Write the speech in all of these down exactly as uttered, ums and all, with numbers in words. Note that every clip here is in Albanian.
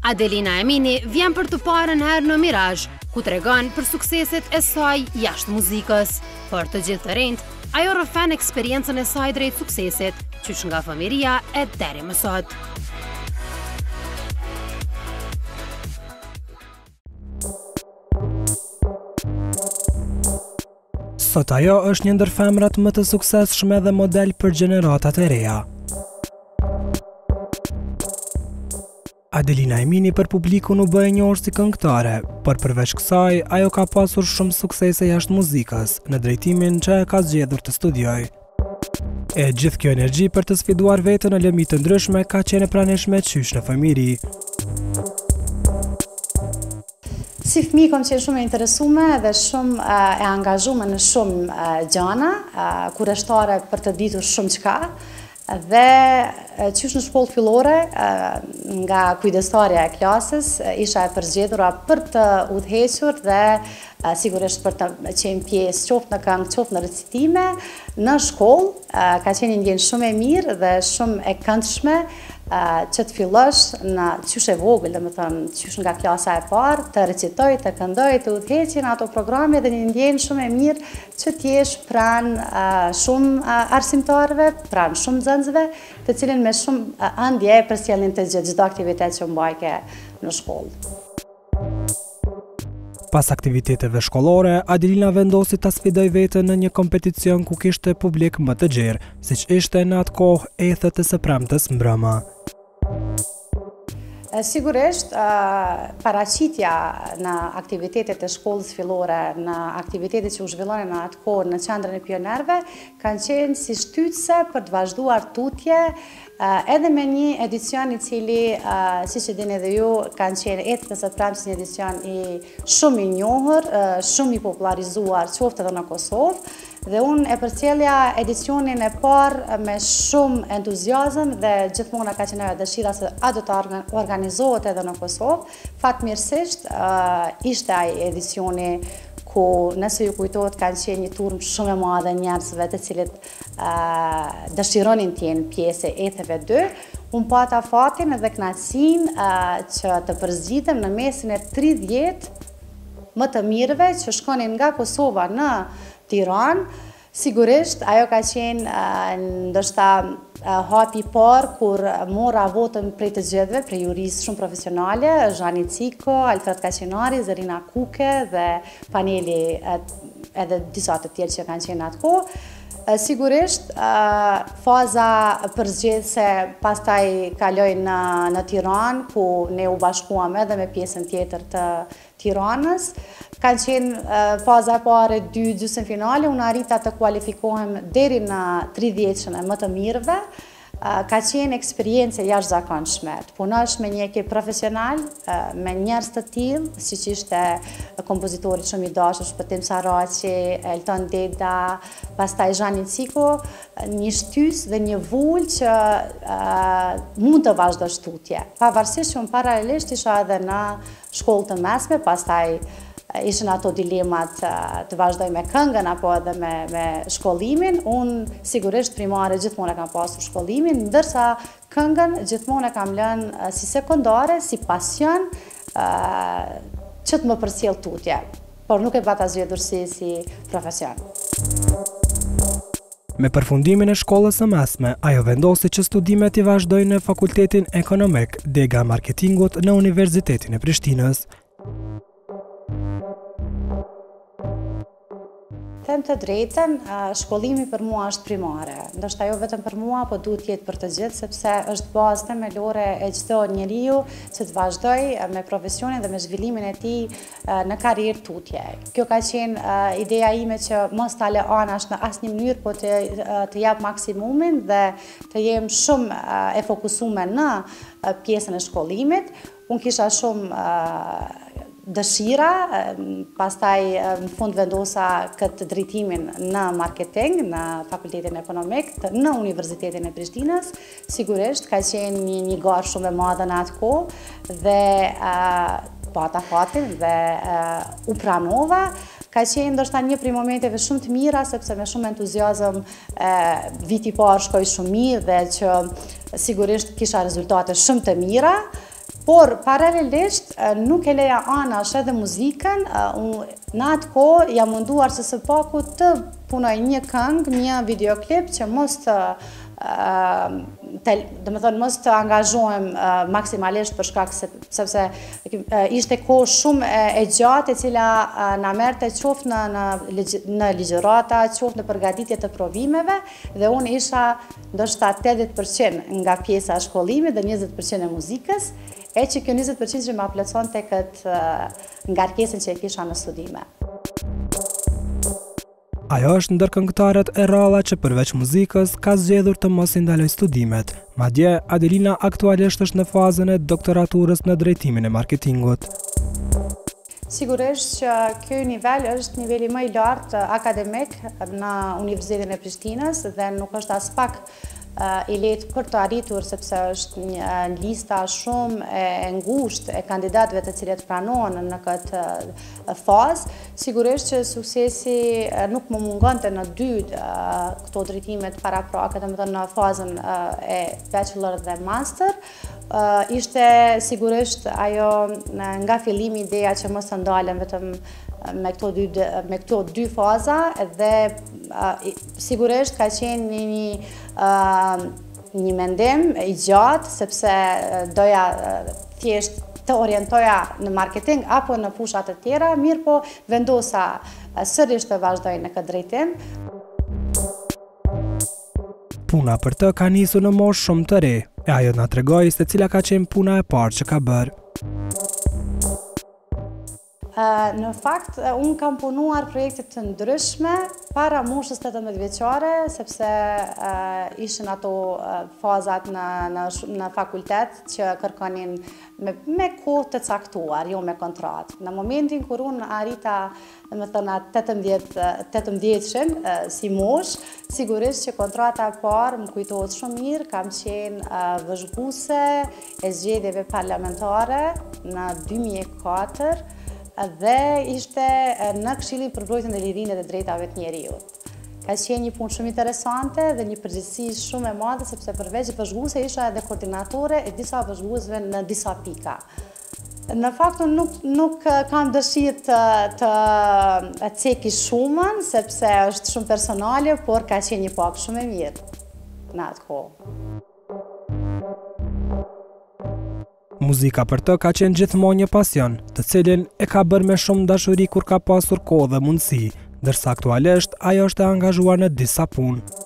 Adelina Emini vjen për të parën herë në Mirage, ku tregon për sukseset e saj jashtë muzikës. Për të gjithë të rinjt, ajo rrëfen eksperiencën e saj drejt suksesit, qysh nga fëmijëria e deri më sot. Sot ajo është një ndër femrat më të suksesshme dhe model për gjeneratat e reja. Adelina Emini për publikun u bë e njohur si këngëtare, por përveç kësaj, ajo ka pasur shumë suksese jashtë muzikës, në drejtimin që e ka zgjedhur të studiojë. E gjithë kjo energji për të sfiduar veten në lëmi të ndryshme ka qenë e pranishme qysh në fëmijëri. Si fëmijë kam qenë shumë e interesuar dhe shumë e angazhuar në shumë gjëra, kurioztare për të ditur shumë çka. Dhe qysh në shkollë fillore, nga kujdestarja e klasës, isha e përzgjedhura për të udhëhequr dhe sigurisht për të qenë pjesë qoftë në këngë, qoftë në recitime, në shkollë. Ka qenë një ndjenjë shumë e mirë dhe shumë e këndshme që të fillosh në qysh e vogël, dhe më thënë, qysh nga klasa e parë, të recitoj, të këndoj, të udhëheqin ato programe dhe një ndjenjë shumë e mirë që t'jesh pranë shumë arsimtarëve, pranë shumë nxënësve, të cilin me shumë ëndje përcjellin të gjithë çdo aktivitet që mbajke në shkollë. Pas aktiviteteve shkollore, Adelina vendosi ta sfidoj veten në një kompeticion ku kishte publik më të gjerë, siç ishte në atë kohë ethet e së premtes mbrëmë. Sigurisht, paraqitja në aktivitetet e shkollës fillore, në aktivitetet që u zhvillonin në atë kohë në qendrën e pionerëve, kanë qenë si shtytse për të vazhduar tutje, edhe me një edicion i cili, siç e dini edhe ju, kanë qenë ethet e së premtes një edicion i shumë i njohur, shumë i popularizuar, qoftë edhe në Kosovë. Dhe unë e përcjellja edicionin e parë me shumë entuziazëm dhe gjithmonë ka qenë ajo dëshira se a do të organizohet edhe në Kosovë. Fatmirësisht ishte ai edicioni ku, nëse ju kujtohet, kanë qenë një turm shumë e madhe njerëzve të cilët dëshironin të jenë pjesë e etheve dy. Unë pata fatin edhe kënaqësinë që të përzgjitem në mesin e tridhjetë më të mirëve që shkonin nga Kosova në Tiranë. Sigurisht, ajo ka qenë ndoshta hapi i parë kur mora votën prej të gjithëve, prej juristë shumë profesionale, Zhani Ciko, Alfred Kaçinari, Zerina Kuke dhe paneli edhe disa të tjerë që kanë qenë atë kohë. Sigurisht, faza përzgjedhëse pastaj kaloi në, në Tiranë, ku ne u bashkuam edhe me pjesën tjetër të Tiranës. Kanë qenë faza e parë dy gjysmë finale, unë arrita të kualifikohem deri në tridhjetën e më të mirëve. Ka qenë eksperiencë jashtëzakonshme. Të punosh me një ekip profesional, me njerëz të tillë, siç ishte kompozitori shumë i dashur Shpëtim Saraqi, Elton Deda, pastaj Zhani Ciko, një shtys dhe një vull që mund të vazhdosh tutje. Pavarësisht që unë paralelisht isha edhe në shkollë të mesme, pastaj ishin ato dilemat të vazhdoj me këngën apo edhe me, me shkollimin. Unë sigurisht primare gjithmonë e kam pasur shkollimin, ndërsa këngën gjithmonë e kam lënë si sekondare, si pasion që të më përcjell tutje, por nuk e pata zgjedhur si, si profesion. Me përfundimin e shkollës së mesme, ajo vendosi që studimet i vazhdojnë në Fakultetin Ekonomik, dega marketingut në Universitetin e Prishtinës. Them të drejtën, shkollimi për mua është primare. Ndoshta jo vetëm për mua, po duhet jetë për të gjithë, sepse është bazë themelore e çdo njeriu që të vazhdoj me profesionin dhe me zhvillimin e tij në karrierë tutje. Kjo ka qenë ideja ime që mos ta lë anash në asnjë mënyrë, po të, të jap maksimumin dhe të jem shumë e fokusuar në pjesën e shkollimit. Unë kisha shumë dëshira, pastaj në fund vendosa këtë drejtimin në marketing, në Fakultetin Ekonomik, në Universitetin e Prishtinës. Sigurisht, ka qenë një, një garë shumë e madhe në atë kohë dhe pata fatin dhe u pranova. Ka qenë ndoshta një prej momenteve shumë të mira, sepse me shumë entuziazëm viti i parë shkoi shumë mirë dhe që sigurisht kisha rezultate shumë të mira. Por, paralelisht, nuk e leja anash edhe muzikën, në atë kohë jam munduar që së paku të punoj një këngë, një videoklip që mos të dhe më thonë mos të angazhohem maksimalisht për shkak sepse ishte kohë shumë e gjatë e cila na merrte qoftë në në ligjërata, qoftë në përgatitje të provimeve dhe unë isha ndoshta tetëdhjetë përqind nga pjesa e shkollimit dhe njëzet përqind e muzikës, e që kjo njëzet përqind që ma plotësonte këtë ngarkesën që e kisha në studime. Ajo është ndër këngëtarët e ralla që përveç muzikës ka zgjedhur të mos i ndaloj studimet. Madje, Adelina aktualisht është në fazën e doktoraturës në drejtimin e marketingut. Sigurisht që kjo nivel është niveli më i lartë akademik në Universitetin e Prishtinës dhe nuk është as pak i lehtë për të arritur sepse është një lista shumë e ngushtë e kandidatëve të cilët pranohen në këtë fazë. Sigurisht që suksesi nuk më mungonte në dy këto drejtimet paraprake, domethënë në fazën e bachelor dhe master. Ishte sigurisht ajo nga fillimi ideja që mos të ndalem vetëm me këto dy, me këto dy faza dhe uh, sigurisht ka qenë një, një, uh, një mendim i gjatë sepse doja uh, thjesht të orientoja në marketing apo në fushat të tjera, mirë po vendosa uh, sërish të vazhdoj në këtë drejtim. Puna për të ka nisur në moshë shumë të re, e ajo na tregoi se cila ka qenë puna e parë që ka bërë. Në fakt, unë kam punuar projekte të ndryshme para moshës tetëmbëdhjetë vjeçare, sepse ishin ato fazat në, në, në fakultet që kërkonin me, me kohë të caktuar, jo me kontratë. Në momentin kur unë arrita, me thëna tetëmbëdhjetëshin si moshë, sigurisht që kontrata e parë më kujtohet shumë mirë, kam qenë vëzhguese e zgjedhjeve parlamentare në dy mijë e katër, dhe ishte në Këshillin për mbrojtjen e lirinë dhe drejtave të njerëzit. Ka qenë një punë shumë interesante dhe një përgjegjësi shumë e madhe sepse përveç vëzhguese isha edhe koordinatore e disa vëzhguesve në disa pika. Në fakt unë nuk, nuk kam dëshirë të, të ceki shumën sepse është shumë personale, por ka qenë një pak shumë e mirë në atë kohë. Muzika për të ka qenë gjithmonë një pasion, të cilin e ka bërë me shumë dashuri kur ka pasur kohë dhe mundësi, ndërsa aktualisht ajo është e angazhuar në disa punë.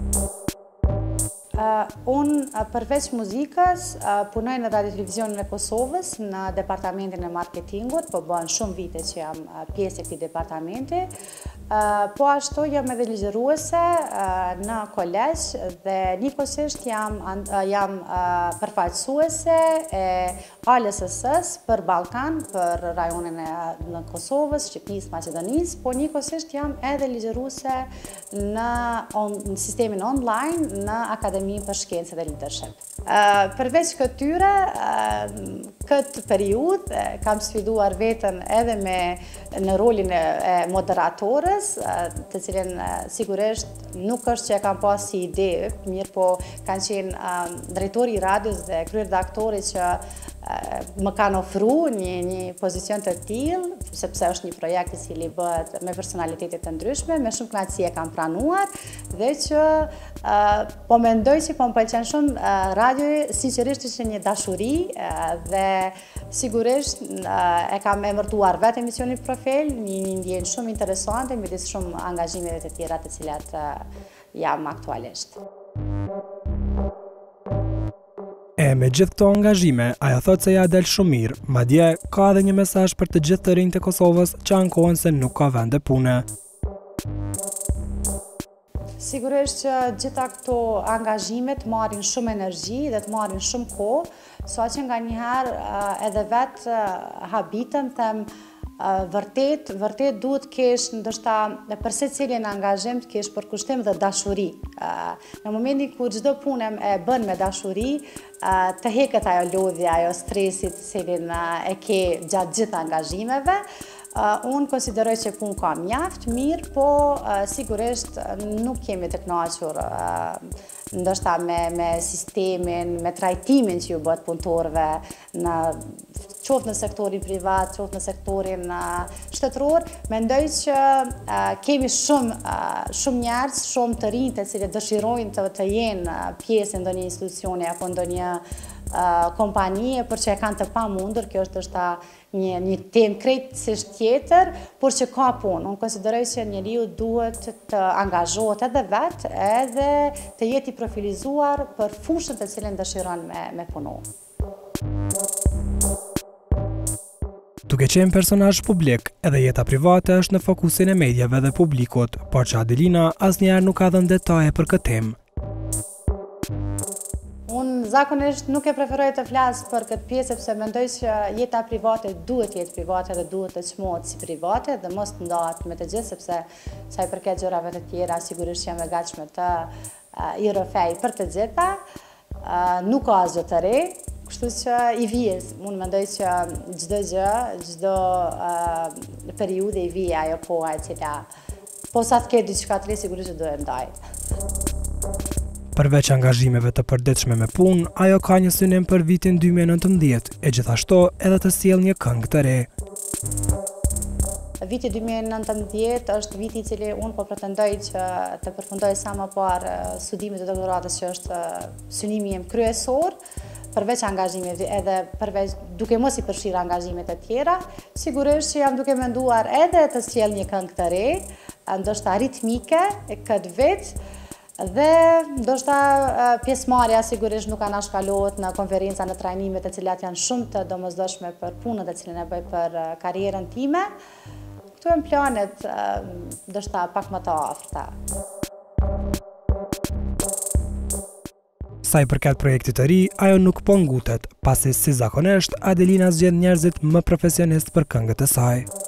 Uh, unë përveç muzikës uh, punoj në Radio Televizionin e Kosovës në departamentin e marketingut, po bën shumë vite që jam uh, pjesë e këtij departamenti. Uh, po ashtu jam edhe ligjëruese uh, në kolegj dhe njëkohësisht jam, uh, jam uh, përfaqësuese e A L S S-s për Ballkan, për rajonin e në Kosovës, Shqipërisë, Maqedonisë, po njëkohësisht jam edhe ligjëruese në, on, në sistemin online në Akademinë për Shkencë dhe Leadership. Uh, përveç këtyre, uh, këtë periudhë uh, kam sfiduar veten edhe me në rolin e, e moderatorës, uh, të cilën uh, sigurisht nuk është që e kam pas si ide, mirë po kanë qenë uh, drejtori i radios dhe kryeredaktori që uh, më kanë ofru një, një pozicion të tillë, sepse është një projekt i cili bëhet me personalitete të ndryshme, me shumë kënaqësi e kam pranuar dhe që uh, po mendoj që po më pëlqen shumë uh, radioi, sinqerisht ishte një dashuri uh, dhe sigurisht uh, e kam emërtuar vetë emisionin Profil, një ndjenjë shumë interesante midis shumë angazhimeve të tjera të cilat uh, jam aktualisht. E me gjithë këto angazhime, ajo thotë se ja del shumë mirë, madje ka edhe një mesazh për të gjithë të rinjtë e Kosovës që ankohen se nuk ka vende pune. Sigurisht që gjitha këto angazhimet marrin shumë energji dhe të marrin shumë kohë, sa që nga njëherë edhe vetë habitëm, them vërtet, vërtet duhet kesh ndoshta për secilin angazhim të kesh përkushtim dhe dashuri. Në momentin kur çdo punë e bën me dashuri, të heket ajo lodhja, ajo stresit të cilin e ke gjatë gjithë angazhimeve. Uh, unë konsideroj që punë ka mjaft, mirë, po uh, sigurisht nuk kemi të kënaqur uh, ndoshta me, me sistemin, me trajtimin që ju bëhet punëtorëve në qoftë në sektorin privat, qoftë në sektorin uh, shtetëror. Mendoj që uh, kemi shumë uh, shumë njerëz, shumë të rinj të cilët dëshirojnë të, të jenë uh, pjesë ndonjë institucioni apo ndonjë uh, kompanie, por që e kanë të pamundur. Kjo është është një, një temë krejtësisht tjetër, por që ka punë. Unë konsideroj që njeriu duhet të angazhohet edhe vetë, edhe të jetë i profilizuar për fushën të cilën dëshiron me, me punu. Duke qenë personazh publik, edhe jeta private është në fokusin e mediave dhe publikut, por që Adelina asnjëherë nuk ka dhënë detaje për këtë temë. Unë zakonisht nuk e preferoj të flas për këtë pjesë sepse mendoj që jeta private duhet jetë private dhe duhet të çmohet si private dhe mos të ndahet me të gjithë, sepse sa i përket gjërave të tjera sigurisht jam e gatshme të uh, i rrëfej për të gjitha. Uh, nuk ka asgjë të re, kështu që i vjes. Unë mendoj që çdo gjë, çdo uh, periudhë i vije ajo koha e cila po sa të ketë diçka të re sigurisht do e ndaj. Përveç angazhimeve të përditshme me punë, ajo ka një synim për vitin dy mijë e nëntëmbëdhjetë e gjithashtu edhe të sjellë një këngë të re. Viti dy mijë e nëntëmbëdhjetë është viti i cili unë po pretendoj që të përfundoj sa më parë studimet e doktoratës, që është synimi im kryesor, përveç angazhimeve edhe përveç duke mos i përfshirë angazhimet e tjera, sigurisht që jam duke menduar edhe të sjell një këngë të re, ndoshta ritmike këtë vit. Dhe ndoshta pjesëmarrja sigurisht nuk anashkalohet në konferenca, në trajnime të cilat janë shumë të domosdoshme për punën e cilën e bëj për karrierën time. Këtu janë planet ndoshta pak më të afërta. Sa i përket projektit të ri, ajo nuk po ngutet, pasi si zakonisht Adelina zgjedh njerëzit më profesionist për këngët e saj.